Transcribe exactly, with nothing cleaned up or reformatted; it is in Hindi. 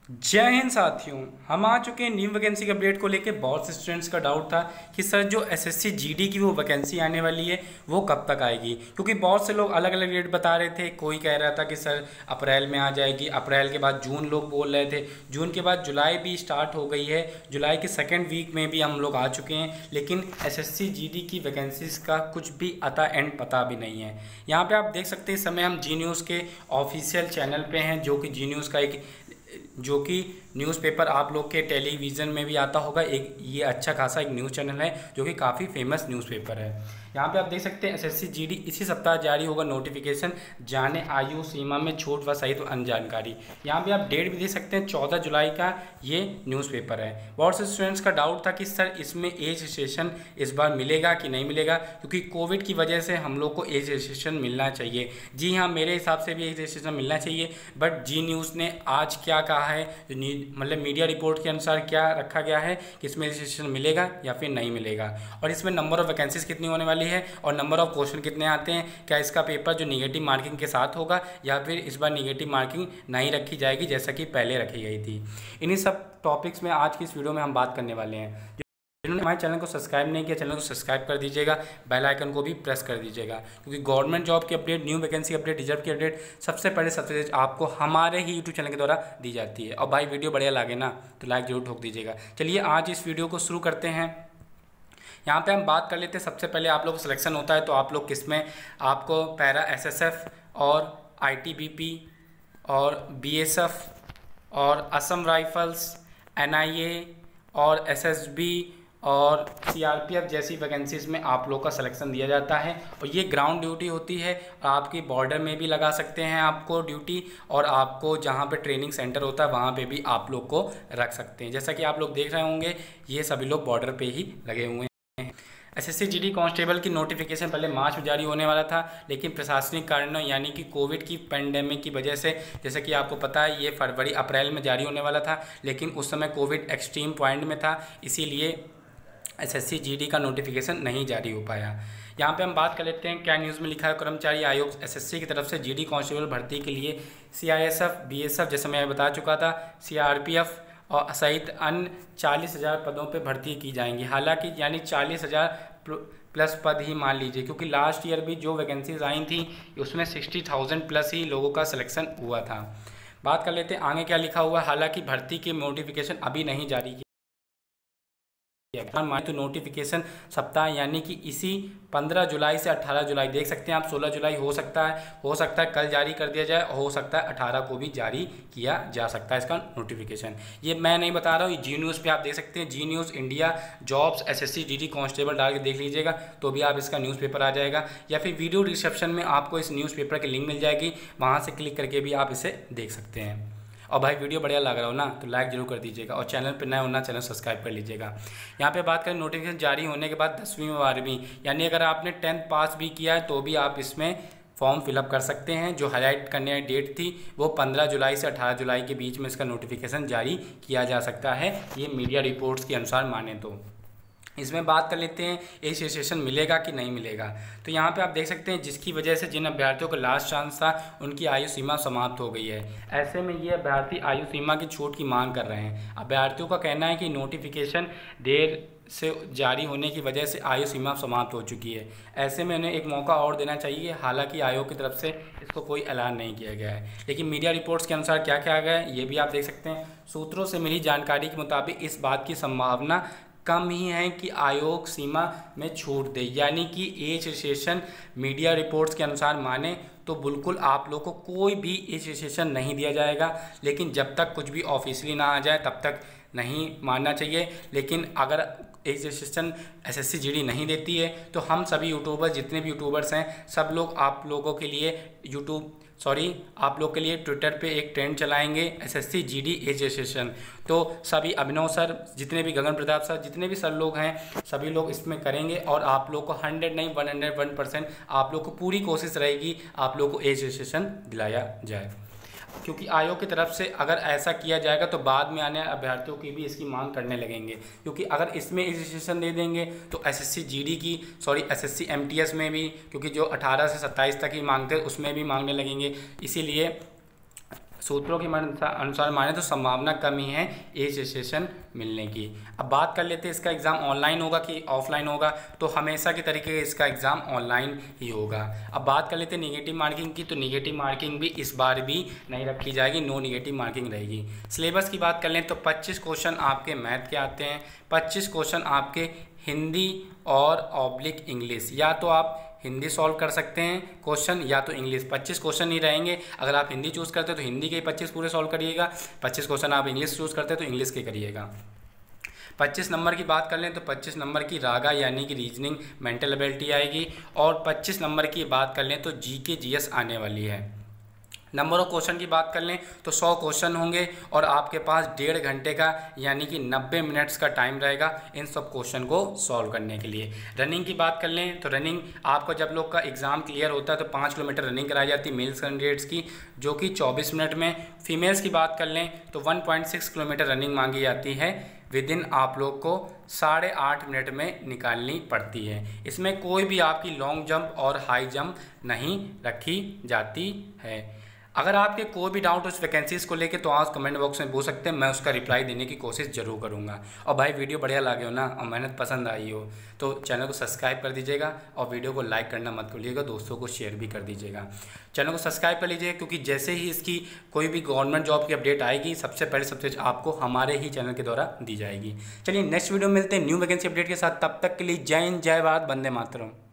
जय हिंद साथियों। हम आ चुके हैं न्यू वैकेंसी के अपडेट को लेके। बहुत से स्टूडेंट्स का डाउट था कि सर जो एसएससी जीडी की वो वैकेंसी आने वाली है वो कब तक आएगी, क्योंकि बहुत से लोग अलग अलग डेट बता रहे थे। कोई कह रहा था कि सर अप्रैल में आ जाएगी, अप्रैल के बाद जून लोग बोल रहे थे, जून के बाद जुलाई भी स्टार्ट हो गई है, जुलाई के सेकेंड वीक में भी हम लोग आ चुके हैं। लेकिन एसएससी जीडी की वैकेंसीज का कुछ भी अता एंड पता भी नहीं है। यहाँ पे आप देख सकते हैं इस समय हम जी न्यूज़ के ऑफिशियल चैनल पे हैं, जो कि जी न्यूज़ का एक जो कि न्यूज़पेपर आप लोग के टेलीविज़न में भी आता होगा। एक ये अच्छा खासा एक न्यूज़ चैनल है जो कि काफ़ी फेमस न्यूज़पेपर है। यहाँ पे आप देख सकते हैं एसएससी जीडी इसी सप्ताह जारी होगा नोटिफिकेशन, जाने आयु सीमा में छूट व सहित अन्य जानकारी। यहाँ पे आप डेट भी देख सकते हैं, चौदह जुलाई का ये न्यूज़पेपर है। बहुत से स्टूडेंट्स का डाउट था कि सर इसमें एज रजिस्ट्रेशन इस बार मिलेगा कि नहीं मिलेगा, क्योंकि कोविड की वजह से हम लोग को एज रजिस्ट्रेशन मिलना चाहिए। जी हाँ, मेरे हिसाब से भी एज रजिस्ट्रेशन मिलना चाहिए, बट जी न्यूज़ ने आज क्या कहा है, मतलब मीडिया रिपोर्ट के अनुसार क्या रखा गया है कि इसमें रजिस्ट्रेशन मिलेगा या फिर नहीं मिलेगा, और इसमें नंबर ऑफ वैकेंसीज कितनी होने वाली है और नंबर ऑफ क्वेश्चन कितने आते हैं। क्या इसका पेपर जो निगेटिव मार्किंग के साथ होगा या फिर इस बार निगेटिव मार्किंग नहीं रखी जाएगी जैसा कि पहले रखी गई थी। इन्हीं सब टॉपिक्स में आज की इस वीडियो में हम बात करने वाले हैं। जिन्होंने हमारे चैनल को सब्सक्राइब नहीं किया, चैनल को सब्सक्राइब कर दीजिएगा, बेल आइकन को भी प्रेस कर दीजिएगा, क्योंकि गवर्नमेंट जॉब की update, new vacancy update, reserve की अपडेट सबसे पहले सबसे आपको हमारे ही यूट्यूब चैनल के द्वारा दी जाती है। और भाई वीडियो बढ़िया लगे ना तो लाइक जरूर ठोक दीजिएगा। चलिए आज इस वीडियो को शुरू करते हैं। यहाँ पे हम बात कर लेते हैं। सबसे पहले आप लोग को सिलेक्शन होता है तो आप लोग किस में, आपको पैरा एसएसएफ और आईटीबीपी और बीएसएफ और असम राइफल्स, एनआईए और एसएसबी और सीआरपीएफ जैसी वैकेंसीज में आप लोग का सिलेक्शन दिया जाता है। और ये ग्राउंड ड्यूटी होती है, आपकी बॉर्डर में भी लगा सकते हैं आपको ड्यूटी, और आपको जहाँ पे ट्रेनिंग सेंटर होता है वहाँ पे भी आप लोग को रख सकते हैं। जैसा कि आप लोग देख रहे होंगे ये सभी लोग बॉर्डर पे ही लगे हुए हैं। एसएससी जीडी कांस्टेबल की नोटिफिकेशन पहले मार्च में जारी होने वाला था, लेकिन प्रशासनिक कारणों यानी कि कोविड की पेंडेमिक की वजह से, जैसे कि आपको पता है, ये फरवरी अप्रैल में जारी होने वाला था, लेकिन उस समय कोविड एक्सट्रीम पॉइंट में था, इसीलिए एसएससी जीडी का नोटिफिकेशन नहीं जारी हो पाया। यहाँ पे हम बात कर लेते हैं क्या न्यूज़ में लिखा है। कर्मचारी आयोग एसएससी की तरफ से जीडी कांस्टेबल भर्ती के लिए सीआईएसएफ, बीएसएफ जैसे मैं बता चुका था, सीआरपीएफ और सहित अन्य चालीस हज़ार पदों पे भर्ती की जाएंगी। हालांकि यानी चालीस हज़ार प्लस पद ही मान लीजिए, क्योंकि लास्ट ईयर भी जो वैकेंसीज आई थी उसमें सिक्सटी थाउजेंड प्लस ही लोगों का सिलेक्शन हुआ था। बात कर लेते हैं आगे क्या लिखा हुआ है। हालांकि भर्ती की नोटिफिकेशन अभी नहीं जारी की माने तो नोटिफिकेशन सप्ताह यानी कि इसी पंद्रह जुलाई से अठारह जुलाई, देख सकते हैं आप, सोलह जुलाई हो सकता है हो सकता है कल जारी कर दिया जाए, हो सकता है अठारह को भी जारी किया जा सकता है इसका नोटिफिकेशन। ये मैं नहीं बता रहा हूँ, जी न्यूज़ पे आप देख सकते हैं, Zee news India jobs SSC GD constable डाल के देख लीजिएगा तो भी आप इसका न्यूज़पेपर आ जाएगा, या फिर वीडियो डिस्क्रिप्शन में आपको इस न्यूज़पेपर की लिंक मिल जाएगी, वहाँ से क्लिक करके भी आप इसे देख सकते हैं। और भाई वीडियो बढ़िया लग रहा हो ना तो लाइक जरूर कर दीजिएगा, और चैनल पर नया होना चैनल सब्सक्राइब कर लीजिएगा। यहाँ पे बात करें नोटिफिकेशन जारी होने के बाद दसवीं व बारहवीं, यानी अगर आपने टेंथ पास भी किया है तो भी आप इसमें फॉर्म फिलअप कर सकते हैं। जो हाईलाइट करने की डेट थी वो पंद्रह जुलाई से अठारह जुलाई के बीच में इसका नोटिफिकेशन जारी किया जा सकता है, ये मीडिया रिपोर्ट्स के अनुसार माने तो। इसमें बात कर लेते हैं एज रजिस्ट्रेशन मिलेगा कि नहीं मिलेगा। तो यहाँ पे आप देख सकते हैं जिसकी वजह से जिन अभ्यर्थियों को लास्ट चांस था उनकी आयु सीमा समाप्त हो गई है। ऐसे में ये अभ्यर्थी आयु सीमा की छूट की मांग कर रहे हैं। अभ्यर्थियों का कहना है कि नोटिफिकेशन देर से जारी होने की वजह से आयु सीमा समाप्त हो चुकी है। ऐसे में उन्हें एक मौका और देना चाहिए। हालांकि आयोग की तरफ से इसको कोई ऐलान नहीं किया गया है, लेकिन मीडिया रिपोर्ट्स के अनुसार क्या क्या गया है ये भी आप देख सकते हैं। सूत्रों से मिली जानकारी के मुताबिक इस बात की संभावना कम ही है कि आयोग सीमा में छूट दे, यानी कि एज रजिस्ट्रेशन मीडिया रिपोर्ट्स के अनुसार माने तो बिल्कुल आप लोग को कोई भी एज रजिस्ट्रेशन नहीं दिया जाएगा। लेकिन जब तक कुछ भी ऑफिशियली ना आ जाए तब तक नहीं मानना चाहिए। लेकिन अगर एज रजिस्ट्रेशन एसएससी जीडी नहीं देती है तो हम सभी यूट्यूबर्स, जितने भी यूट्यूबर्स हैं, सब लोग आप लोगों के लिए यूट्यूब सॉरी आप लोग के लिए ट्विटर पे एक ट्रेंड चलाएंगे एसएससी जीडी एज रजिस्ट्रेशन। तो सभी अभिनव सर, जितने भी गगन प्रताप सर, जितने भी सर लोग हैं, सभी लोग इसमें करेंगे, और आप लोग को हंड्रेड नहीं वन हंड्रेड वन परसेंट आप लोग को पूरी कोशिश रहेगी आप लोग को एज रजिस्ट्रेशन दिलाया जाए। क्योंकि आयोग की तरफ से अगर ऐसा किया जाएगा तो बाद में आने अभ्यर्थियों की भी इसकी मांग करने लगेंगे, क्योंकि अगर इसमें रजिस्ट्रेशन दे देंगे तो एसएससी जीडी की सॉरी एसएससी एमटीएस में भी, क्योंकि जो अठारह से सत्ताईस तक ही मांगते उसमें भी मांगने लगेंगे। इसीलिए सूत्रों के अनुसार माने तो संभावना कम ही है ए सेशन मिलने की। अब बात कर लेते हैं इसका एग्ज़ाम ऑनलाइन होगा कि ऑफलाइन होगा, तो हमेशा के तरीके इसका एग्ज़ाम ऑनलाइन ही होगा। अब बात कर लेते हैं निगेटिव मार्किंग की, तो निगेटिव मार्किंग भी इस बार भी नहीं रखी जाएगी, नो निगेटिव मार्किंग रहेगी। सिलेबस की बात कर लें तो पच्चीस क्वेश्चन आपके मैथ के आते हैं, पच्चीस क्वेश्चन आपके हिंदी और ऑब्लिक इंग्लिश, या तो आप हिंदी सॉल्व कर सकते हैं क्वेश्चन या तो इंग्लिश। पच्चीस क्वेश्चन ही रहेंगे, अगर आप हिंदी चूज़ करते हैं तो हिंदी के पच्चीस पूरे सॉल्व करिएगा, पच्चीस क्वेश्चन आप इंग्लिश चूज़ करते हैं तो इंग्लिश के करिएगा। पच्चीस नंबर की बात कर लें तो पच्चीस नंबर की रागा यानी कि रीजनिंग मेंटल एबिलिटी आएगी, और पच्चीस नंबर की बात कर लें तो जी के जी एस आने वाली है। नंबर ऑफ क्वेश्चन की बात कर लें तो सौ क्वेश्चन होंगे और आपके पास डेढ़ घंटे का यानी कि नब्बे मिनट्स का टाइम रहेगा इन सब क्वेश्चन को सॉल्व करने के लिए। रनिंग की बात कर लें तो रनिंग आपका जब लोग का एग्ज़ाम क्लियर होता है तो पाँच किलोमीटर रनिंग कराई जाती है मेल्स कैंडिडेट्स की, जो कि चौबीस मिनट में। फीमेल्स की बात कर लें तो one point six kilometre running मांगी जाती है, विद इन आप लोग को साढ़े आठ मिनट में निकालनी पड़ती है। इसमें कोई भी आपकी लॉन्ग जंप और हाई जंप नहीं रखी जाती है। अगर आपके कोई भी डाउट उस वैकेंसीज़ को लेके तो आज कमेंट बॉक्स में पूछ सकते हैं, मैं उसका रिप्लाई देने की कोशिश ज़रूर करूँगा। और भाई वीडियो बढ़िया लगे हो ना और मेहनत पसंद आई हो तो चैनल को सब्सक्राइब कर दीजिएगा और वीडियो को लाइक करना मत भूलिएगा, दोस्तों को शेयर भी कर दीजिएगा। चैनल को सब्सक्राइब कर लीजिएगा क्योंकि जैसे ही इसकी कोई भी गवर्नमेंट जॉब की अपडेट आएगी सबसे पहले सबसे आपको हमारे ही चैनल के द्वारा दी जाएगी। चलिए नेक्स्ट वीडियो में मिलते हैं न्यू वैकेंसी अपडेट के साथ, तब तक के लिए जय हिंद, जय भारत, वंदे मातरम।